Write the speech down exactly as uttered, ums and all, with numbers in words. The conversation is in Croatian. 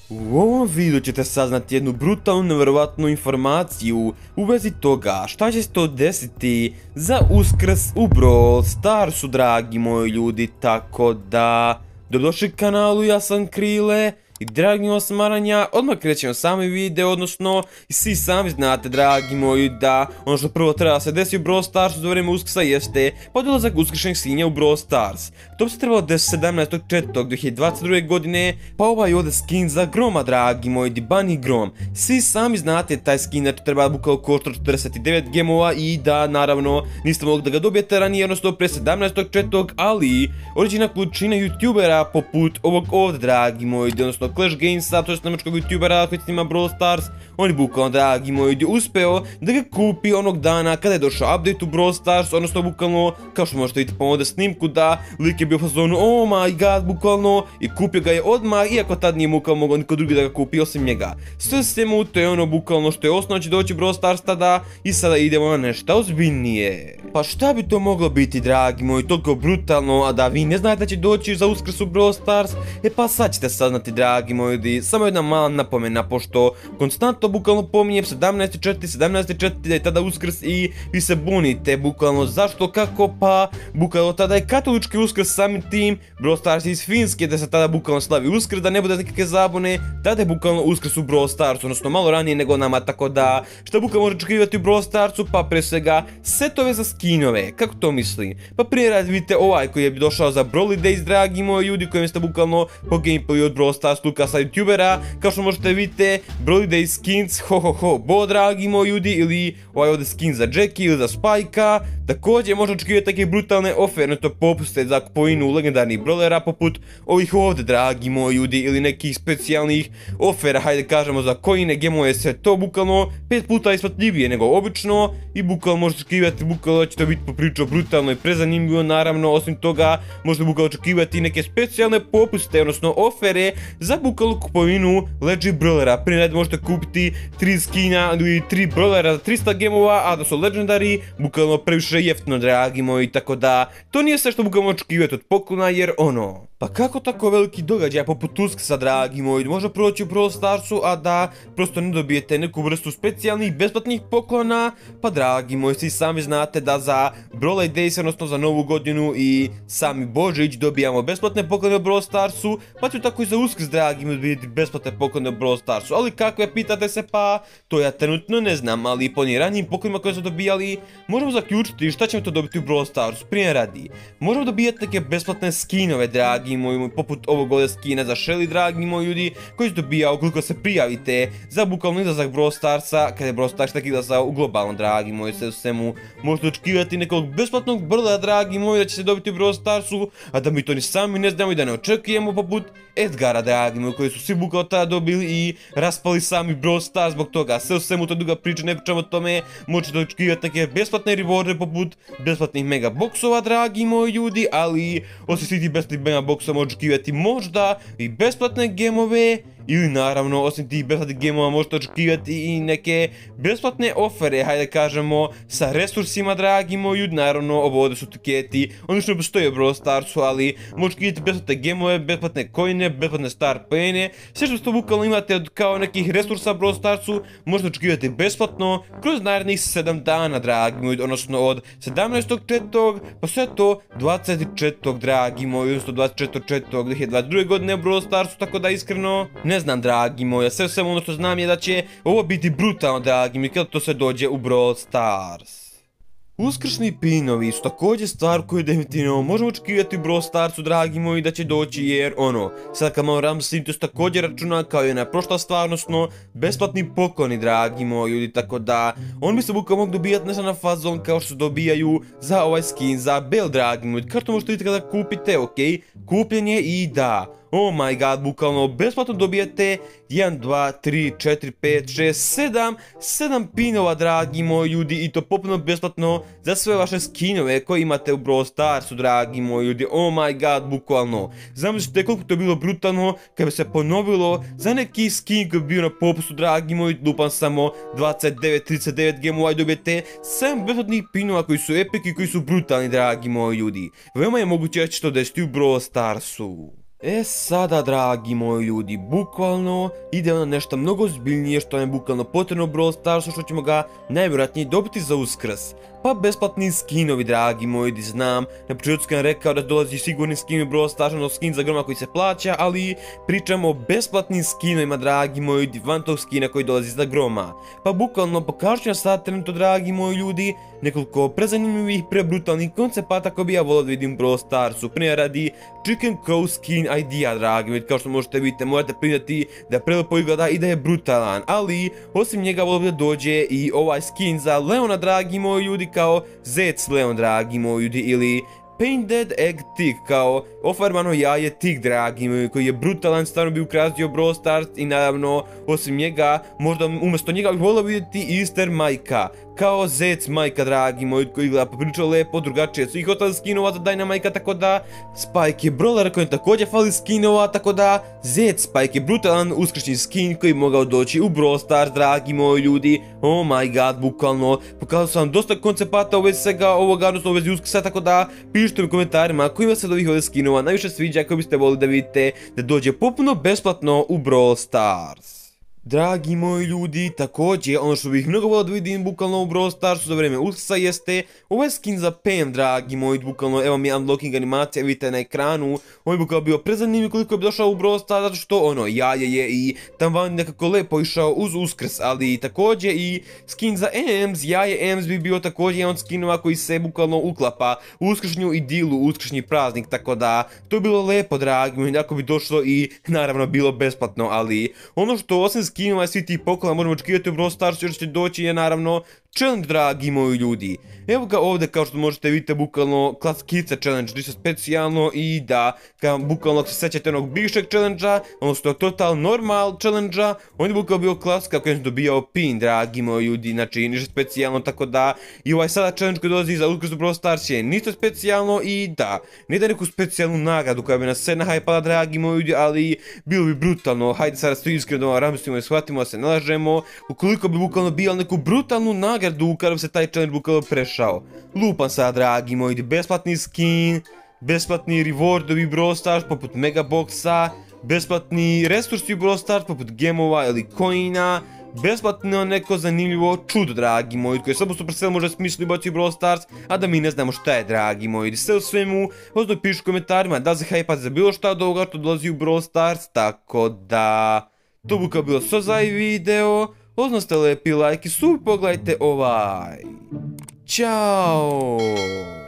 U ovom videu ćete saznati jednu brutalnu, nevjerovatnu informaciju u vezi toga šta će se to desiti za Uskrs u Brawl Starsu, dragi moji ljudi, tako da dobrodošli kanalu, ja sam Krile i dragi moji smaranja, odmah krećemo sami video, odnosno i svi sami znate, dragi moji, da ono što prvo treba se desi u Brawl Starsu za vrijeme Uskrsa jeste podolazak uskršnjeg skinja u Brawl Stars. To bi se trebalo desiti sedamnaestog četvrtog dvije hiljade dvadeset druge godine, pa ovaj ovdje skin za Groma, dragi moji, di Bunny Grom. Svi sami znate taj skin, znači treba bukvalno košta četrdeset devet gemova i da naravno niste mogli da ga dobijete ranije, odnosno pre sedamnaestog četvrtog ali određena količina youtubera poput ovog ovdje, dragi moji, odnosno Clash Gamesa, to je nemačkog youtubera koji snima Brawl Stars, on je bukvalno, dragi moji, uspeo da ga kupi onog dana kada je došao update u Brawl Stars, odnosno bukvalno, kao što možete vidjeti po ovdje snimku, da lik je bio u fazonu oh my god, bukvalno, i kupio ga je odmah, iako tad nije bukvalno mogao niko drugi da ga kupi osim njega. Sve svemu, to je ono bukvalno što je osnovno će doći Brawl Stars tada i sada idemo na nešto ozbiljnije. Pa šta bi to moglo biti, dragi moji, toliko brutalno, a da vi ne znate da će doći za Uskrs u Brawl Stars? E pa sad ćete saznati, dragi moji, samo jedna mala napomena, pošto konstantno bukvalno pominjem sedamnaesti četvrti, sedamnaesti četvrti da je tada Uskrs i vi se bunite bukvalno zašto, kako, pa bukvalno tada je katolički Uskrs samim tim, Brawl Stars iz Finske da se tada bukvalno slavi Uskrs, da ne bude nekakve zabune, tada je bukvalno Uskrs u Brawl Starsu, odnosno malo ranije nego nama, tako da šta bukvalno može očekivati u Brawl Starsu, pa pre svega setove za skinove, kako to mislim? Pa prije rad vidite ovaj koji je došao za Broly Days, dragi moji ljudi, kojim ste bukvalno po gameplayu od Brawl Stars Lukasa youtubera, kao što možete vidite Broly Days skins, ho ho ho bo, dragi moji ljudi, ili ovaj ovdje skin za Jackie ili za Spike'a. Također možete očekivati takve brutalne oferne, to popuste za kupovinu legendarnih brawlera poput ovih ovdje, dragi moji ljudi, ili nekih specijalnih ofera, hajde kažemo za coine, gemove, sve to bukvalno pet puta isplatljivije nego obično i bukvalno možete očekivati bukvalno da će to biti popričao brutalno i prezanimljivo, naravno osim toga možete bukvalno očekivati neke specijalne popuste, odnosno ofere za bukvalno kupovinu legend brawlera. Prije red možete kupiti tri skina ili tri brawlera za trista gemova, a da su legendari bukvalno previše jeftino, dragi moji, tako da to nije sve što bukvalno očekivati od poklona, jer ono, pa kako tako veliki događaj poput Uskrsa, dragi moji, može proći u Brawl Starsu, a da prosto ne dobijete neku vrstu specijalnih besplatnih poklona? Pa dragi moji, svi sami znate da za Brawl Days, odnosno za novu godinu i sami Božić dobijamo besplatne poklone u Brawl Starsu, pa ću tako i za Uskrs, dragi moji, dobiti besplatne poklone u Brawl Starsu, ali kakve, pitate se, pa to ja trenutno ne znam, ali po ranijim poklonima koje smo dobijali možemo zaključiti šta ćemo to dobiti u Brawl Starsu. Prije radi, možemo dobijati neke besplatne skinove, dragi moji, poput ovog ovdje skina za Shelly, dragi moji ljudi, koji se dobija ukoliko se prijavite za bukvalno izlazak Brawl Starsa, kada je Brawl Stars tako izlazao u globalno, dragi moji, sve u svemu možete očekivati nekog besplatnog brda, dragi moji, da će se dobiti u Brawl Starsu, a da mi to ni sami ne znamo i da ne očekujemo, poput Edgara, dragi moji, koji su svi bukvalno tada dobili i raspali sami Brawl Stars zbog toga. Sve u svemu, to je duga priča, ne pričamo o tome, možete očekivati neke besplatne rewarde poput besplatnih mega boksova, dragi moji ljudi, ali osim svih tih besplatnih mega boksova možete očekivati možda i besplatne gemove, ili naravno osim tih besplatnih gemova možete očekivati i neke besplatne ofere, hajde kažemo, sa resursima, dragi moji ljudi, naravno ovo ovdje su tiketi, oni što ne postoje u Brawl Starsu, ali možete očekivati besplatne gemove, besplatne coine, besplatne star pojene, sve što to bukvalno imate od kao nekih resursa u Brawl Starsu možete očekivati besplatno kroz narednih sedam dana, dragi moji, odnosno od sedamnaestog četvrtog pa sve to dvadeset četvrtog dragi moji, odnosno dvadeset četvrtog četvrtog dvije hiljade dvadeset druge godine u Brawl Starsu, tako da iskreno ne znam, dragi moji, sve sve ono što znam je da će ovo biti brutalno, dragi moji, kada to sve dođe u Brawl Stars. Uskršnji pinovi su također stvar koju definitivno možemo očekivati u Brawl Starsu, dragi moji, da će doći, jer ono, sad kad malo razmislim, to se također računa kao i ona prošla stvar, odnosno besplatni pokloni, dragi moji ljudi, tako da on bi se bukvalno mogu dobijati ne samo na fazon kao što se dobijaju za ovaj skin za Bell, dragi moji, kartu možete vidjeti kada kupite, ok, kupljen je i da, oh my god, bukvalno besplatno dobijete jedan, dva, tri, četiri, pet, šest, sedam, sedam pinova, dragi moji ljudi, i to potpuno besplatno za sve vaše skinove koje imate u Brawl Starsu, dragi moji ljudi, oh my god, bukvalno. Zamislite koliko to bilo brutalno kad bi se ponovilo za neki skin koji bi bio na popustu, dragi moji, lupam samo dvadeset devet, trideset devet gemova i dobijete sedam besplatnih pinova koji su epic i koji su brutalni, dragi moji ljudi. Veoma je moguće da će to desiti u Brawl Starsu. E sada, dragi moji ljudi, bukvalno ide na nešto mnogo ozbiljnije što nam je bukvalno potrebno u Brawl Starsu, što ćemo ga najvjerojatnije dobiti za Uskrs. Pa besplatni skinovi, dragi moji ljudi, znam, na početku sam rekao da dolazi sigurni skin u Brawl Starsu, ono skin za Groma koji se plaća, ali pričamo o besplatnim skinovima, dragi moji ljudi, van tog skina koji dolazi za Groma. Pa bukvalno pokažu ću na sad trenutno, dragi moji ljudi, nekoliko prezanimljivih, prebrutalnih koncepata koji bi ja volio da vidim u Brawl Starsu. Prije radi Chicken Crow skin idea, dragi moji, kao što možete vidjeti, morate priznati da prelepo izgleda i da je brutalan, ali osim njega volio da dođe i ovaj skin za Leona, dragi moji ljudi, kao Zec Leon, dragi moji ljudi, ili Painted Egg Tick, kao ofarbano jaje tik, dragi moji, koji je brutalan, stvarno bi ukrasio Brawl Stars i naravno, osim njega, možda umjesto njega bih volio vidjeti Easter Majka, kao Zec Majka, dragi moji, koji gleda poprilično lepo, drugačije od svih ostalih skinova za Dynamajka, tako da Spike je brawler kojem također fali skinova, tako da Zec Spike je brutalan uskršnji skin koji bi mogao doći u Brawl Stars, dragi moji ljudi. Oh my god, bukvalno, pokazao sam vam dosta koncepata u vezi svega ovoga, odnosno u vezi Uskrsa, tako da pišite mi u komentarima koji vas se od ovih ovih skinova najviše sviđa, koji biste volili da vidite da dođe potpuno besplatno u Brawl Stars. Dragi moji ljudi, također ono što bih mnogo volio da vidim bukvalno u Brawl Starsu za vrijeme Uskrsa jeste ovaj skin za Pam, dragi moji, bukvalno evo mi unlocking animacija, vidite na ekranu, on je bukvalno bio prezanimljiv koliko bi došao u Brawl Stars, zato što ono, jaje je i tam van nekako lepo išao uz Uskrs, ali također i skin za Ems, jaje Ems bi bio također jedan od skinova koji se bukvalno uklapa u uskršnju idilu, uskršnji praznik, tako da to je bilo lepo, dragi moji, ako bi došlo i naravno bilo besplatno, ali ono što osim skinova i svi ti poklona možemo očekivati u Brawl Starsu još će doći je naravno challenge, dragi moji ljudi. Evo ga ovdje, kao što možete vidjeti, bukvalno klaskica challenge, ništa specijalno i da, kao bukvalno ako se sjećate onog bivšeg challenge-a, odnosno total normal challenge-a, on je bukvalno bio klaska kojem sam dobijao pin, dragi moji ljudi, znači ništa specijalno, tako da i ovaj sada challenge koji dolazi za Uskrs u Brawl Stars je ništa specijalno i da, ne da neku specijalnu nagradu koja bi nas sve nahajpala, dragi moji ljudi, ali bilo bi brutalno. Hajde sada svi iskreno da vam razmislimo i shvatimo, da se ne lažemo, ukoliko bi bukvalno bio neku brutalnu nagradu kada bi se taj challenge bukvalno prešao. Lupam sad, dragi moji, besplatni skin, besplatni rewardovi Brawl Stars poput Megaboxa, besplatni resursi u Brawl Stars poput gemova ili coina, besplatno neko zanimljivo čudo, dragi moji, koje samo Supercell može smisliti i baci u Brawl Stars, a da mi ne znamo šta je, dragi moji. Sve u svemu, možda pišu u komentarima da li se hajpate za bilo šta od ovoga što dolazi u Brawl Stars, tako da to bi kao bilo sve za ovaj video. Ostavite lepi like i super pogledajte ovaj. Ćao!